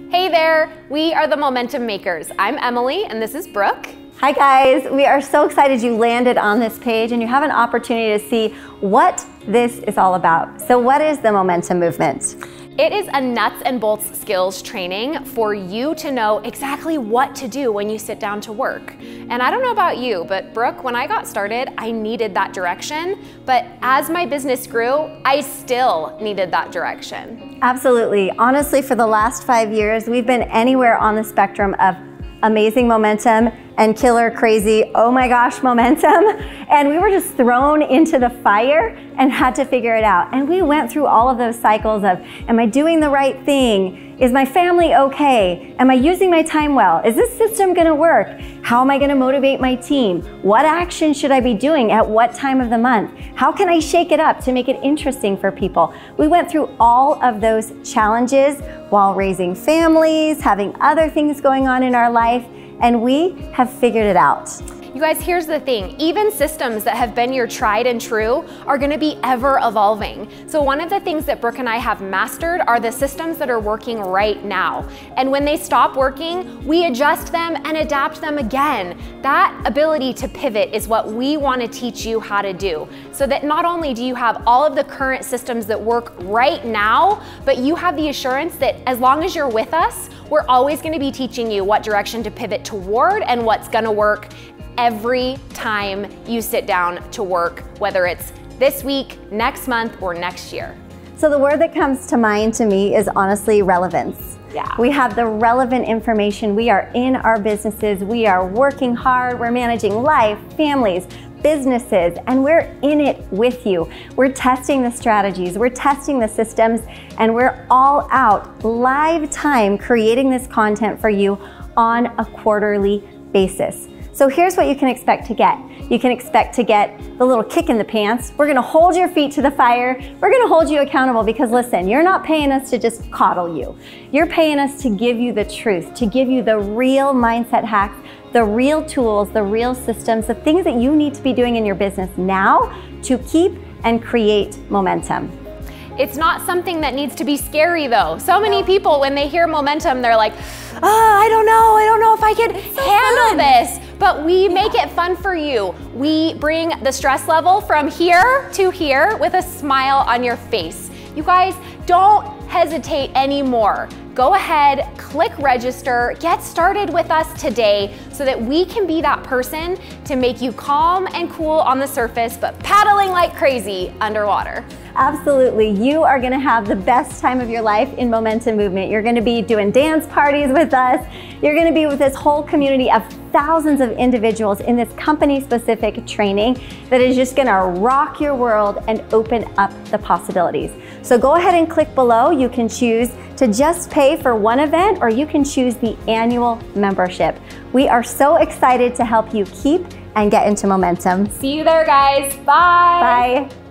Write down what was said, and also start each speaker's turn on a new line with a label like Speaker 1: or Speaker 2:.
Speaker 1: Hey there, we are the Momentum Makers. I'm Emily and this is Brooke.
Speaker 2: Hi guys, we are so excited you landed on this page and you have an opportunity to see what this is all about. So what is the Momentum Movement?
Speaker 1: It is a nuts and bolts skills training for you to know exactly what to do when you sit down to work. And I don't know about you, but Brooke, when I got started, I needed that direction. But as my business grew, I still needed that direction.
Speaker 2: Absolutely. Honestly, for the last 5 years, we've been anywhere on the spectrum of amazing momentum and killer crazy, oh my gosh, momentum. And we were just thrown into the fire and had to figure it out. And we went through all of those cycles of, am I doing the right thing? Is my family okay? Am I using my time well? Is this system gonna work? How am I gonna motivate my team? What action should I be doing at what time of the month? How can I shake it up to make it interesting for people? We went through all of those challenges while raising families, having other things going on in our life, and we have figured it out.
Speaker 1: You guys, here's the thing. Even systems that have been your tried and true are gonna be ever evolving. So one of the things that Brooke and I have mastered are the systems that are working right now. And when they stop working, we adjust them and adapt them again. That ability to pivot is what we wanna teach you how to do. So that not only do you have all of the current systems that work right now, but you have the assurance that as long as you're with us, we're always gonna be teaching you what direction to pivot toward and what's gonna work every time you sit down to work, whether it's this week, next month, or next year.
Speaker 2: So the word that comes to mind to me is honestly relevance.
Speaker 1: Yeah.
Speaker 2: We have the relevant information. We are in our businesses. We are working hard. We're managing life, families, businesses, and we're in it with you. We're testing the strategies, we're testing the systems, and we're all out live time creating this content for you on a quarterly basis. So here's what you can expect to get. You can expect to get the little kick in the pants. We're gonna hold your feet to the fire. We're gonna hold you accountable because listen, you're not paying us to just coddle you. You're paying us to give you the truth, to give you the real mindset hacks, the real tools, the real systems, the things that you need to be doing in your business now to keep and create momentum.
Speaker 1: It's not something that needs to be scary though. So many people, when they hear momentum, they're like, oh, I don't know if I can handle this. But we make it fun for you. We bring the stress level from here to here with a smile on your face. You guys, don't hesitate anymore. Go ahead, click register, get started with us today so that we can be that person to make you calm and cool on the surface, but paddling like crazy underwater.
Speaker 2: Absolutely, you are gonna have the best time of your life in Momentum Movement. You're gonna be doing dance parties with us. You're gonna be with this whole community of thousands of individuals in this company-specific training that is just gonna rock your world and open up the possibilities. So go ahead and click below. You can choose to just pay for one event or you can choose the annual membership. We are so excited to help you keep and get into momentum.
Speaker 1: See you there, guys. Bye.
Speaker 2: Bye.